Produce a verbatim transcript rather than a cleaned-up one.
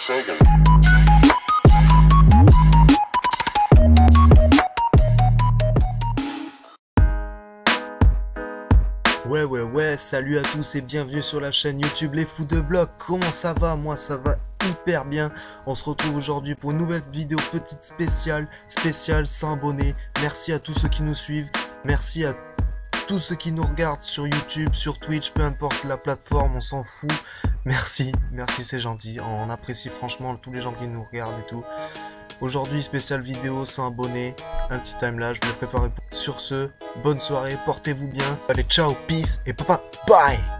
Sagan. Ouais ouais ouais, salut à tous et bienvenue sur la chaîne YouTube Les Fous de Bloc. Comment ça va? Moi ça va hyper bien. On se retrouve aujourd'hui pour une nouvelle vidéo petite spéciale, spéciale cent abonnés. Merci à tous ceux qui nous suivent, merci à tous ceux qui nous regardent sur YouTube, sur Twitch, peu importe la plateforme, on s'en fout. Merci, merci, c'est gentil. On apprécie franchement tous les gens qui nous regardent et tout. Aujourd'hui, spéciale vidéo, cent abonnés, un petit timelapse, je vais le préparer. Sur ce, bonne soirée, portez-vous bien. Allez, ciao, peace et papa, bye.